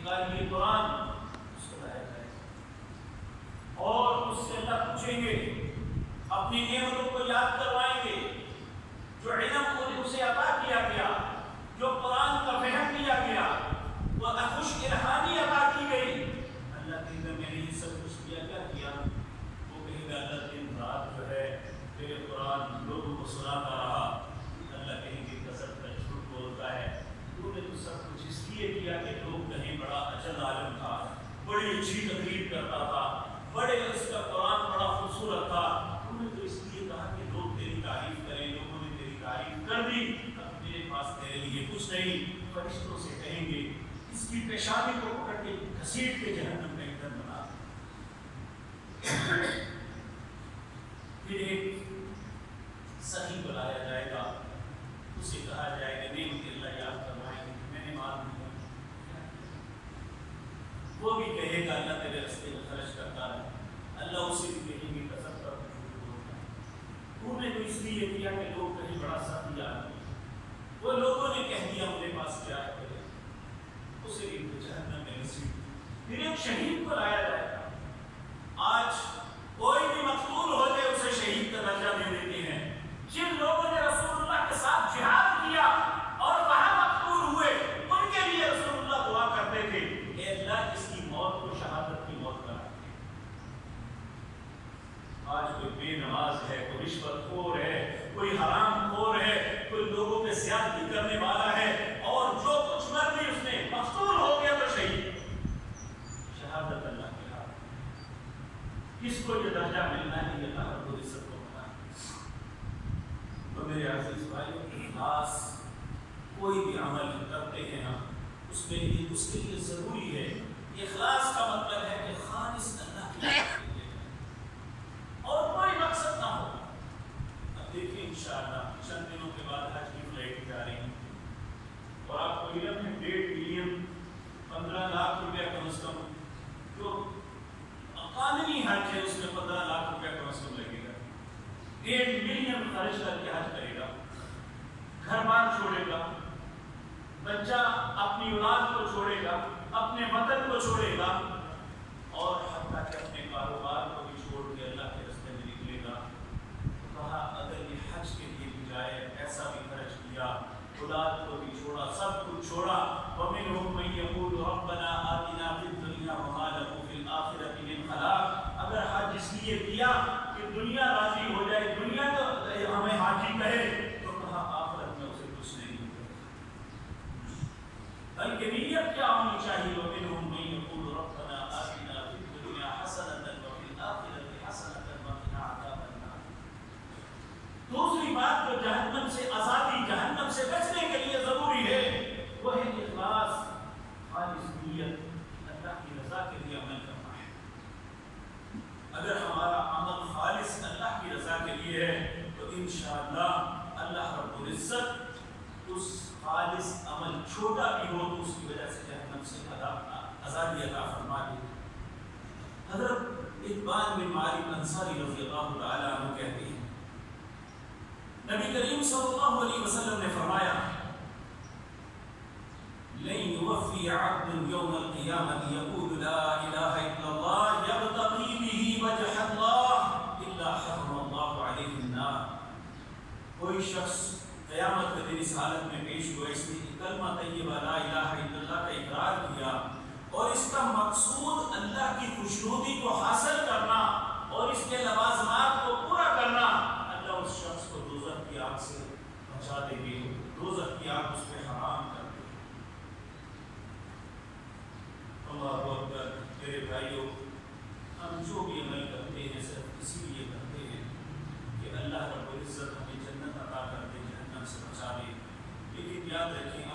قاری قرآن اس کو لایا جائے اور اس سے اللہ پوچھیں گے، اپنی نعمتوں کو یاد کروائیں گے، جو علم اسے عطا کیا گیا، جو قرآن کا فہم دیا گیا، وہ خوش الہانی عطا کی گئی، اللہ کہے گا میں نے یہ سب کچھ کیا، کیا کیا؟ وہ کہے گا اللہ دن رات جو ہے تیرے قرآن لوگوں کو سناتا رہا۔ اللہ کہیں گے کثرت کا جھوٹ بولتا ہے، تو نے تو سب کچھ اس لیے کیا کہ لوگ کہیں بڑا اجل عالم تھا، بڑی اچھی تقریر کرتا تھا، بڑے اس کا قرآن بڑا خوبصورت تھا، تو نے تو اس لیے کہا کہ لوگ تیری تعریف کریں، لوگوں نے تیری تعریف کر دی، اب میرے پاس تیرے لیے کچھ نہیں۔ فرشتوں سے کہیں گے اس کی پیشانی کو پکڑ کے گھسیٹ کے جہنم میں ایندھن بنا۔ پھر ایک سخی بلایا جائے گا، اسے کہا جائے گا نعمت اللہ یاد کروائیں گے، میں نے مال دیا، وہ بھی کہے گا اللہ تیرے راستے میں خرچ کرتا ہے، اللہ اسے بھی کہیں گے کثرت کا جھوٹ بولتا ہے، تو نے تو اس لیے کیا کہ لوگ کہیں بڑا سخی آدمی، وہ لوگوں نے کہہ دیا میرے پاس کیا ہے، اسے بھی جہنم میں گھسیٹ۔ پھر ایک شہید کو لایا جائے گا، آج کوئی بھی مقتول ہو جائے اسے شہید کا درجہ دے دیتے ہیں، جن لوگوں نے رسول اللہ کے ساتھ جہاد کیا اور وہاں مقتول ہوئے ان کے لیے رسول اللہ دعا کرتے تھے، اے اللہ اس کی موت کو شہادت کی موت کرا۔ آج کوئی بے نماز ہے، کوئی رشوت خور ہے، کوئی حرام خور ہے، کوئی لوگوں پہ زیادتی کرنے والا ہے، اور جو کچھ مرضی اس نے مقتول ہو گیا تو شہید، شہادت اللہ کے ہاتھ۔ کس کو یہ درجہ ملنا ہے یہ اللہ رب العزت کو پتا ہے۔ تو میرے عزیز بھائیو، اخلاص کوئی بھی عمل کرتے ہیں ہم، اس کے لیے ضروری ہے، اخلاص کا مطلب ہے کہ خالص اللہ کے لیے اور کوئی مقصد نہ ہو۔ اب دیکھیں انشاءاللہ چند دنوں کے بعد حج کی فلائٹ جا رہی ہیں، اور آپ کو علم ہے 1.5 ملین 15 لاکھ روپیہ کم از کم جو قانونی حج ہے اس میں 15 لاکھ روپیہ کم از کم لگے گا، 1.5 ملین خرچ کر کے حج کرے گا، گھر بار چھوڑے گا، بچہ اپنی اولاد کو چھوڑے گا، اپنے وطن کو چھوڑے گا، اور حتیٰ کہ اپنے کاروبار کو بھی چھوڑ کے اللہ کے راستے میں نکلے گا۔ کہا اگر یہ حج کے لیے بھی جائے، پیسہ بھی خرچ کیا، اولاد کو بھی چھوڑا، سب کچھ چھوڑا، وَمِنْهُمْ مَن يَقُولُ رَبَّنَا آتِنَا فِي الدُّنْيَا وَمَا لَهُ فِي الْآخِرَةِ مِنْ خَلَاقٍ۔ اگر حج اس لیے کیا کہ دنیا راضی ہو جائے، دنیا تو ہمیں حاجی کہے، تو کہا آخرت میں اسے کچھ نہیں ملے، بلکہ نیت کیا ہونی چاہیے، وَمِنْهُمْ مَن يَقُولُ رَبَّنَا آتِنَا فِي الدُّنْيا حَسَنَةً وَفِي الْآخِرَةِ حَسَنَةً وَقِنَا عَذَابَ النَّارِ۔ دوسری بات جو جہنم سے آزادی، جہنم سے بچنے کے لیے ضروری ہے، وہ ہے اخلاص، خالص نیت، اللہ کی رضا کے لیے عمل کرنا ہے۔ اگر ہمارا عمل خالص اللہ کی رضا کے لیے ہے تو انشاءاللہ اللہ رب العزت اس خالص عمل چھوٹا بھی ہو تو اس کی وجہ سے جہنم سے آزادی عطا فرما دے۔ حضرت اتبان بن مالک انصاری رضی اللہ تعالیٰ عنہ کہتے ہیں، نبی کریم صلی اللہ علیہ وسلم نے فرمایا، لن يوفي عبد يوم القيامة يقول لا إله إلا الله يبتغي به وجه الله إلا حرم الله عليه النار۔ کوئی شخص قیامت کے دن اس حالت میں پیش ہوا، اس نے کلمہ طیبہ لا الہ الا اللہ کا اقرار کیا اور اس کا مقصود اللہ کی خوشنودی کو حاصل کرنا اور اس کے لوازمات کو پورا کرنا، اللہ اس شخص کو دوزخ کی آگ سے بچا دے گی، دوزخ کی آگ اس پہ حرام کر دے گی۔ اللہ اکبر۔ میرے بھائیوں، ہم جو بھی عمل کرتے ہیں صرف اسی لیے کرتے ہیں کہ اللہ رب العزت ہمیں جنت عطا کر دے، جہنم سے بچا دے، لیکن یاد رکھیں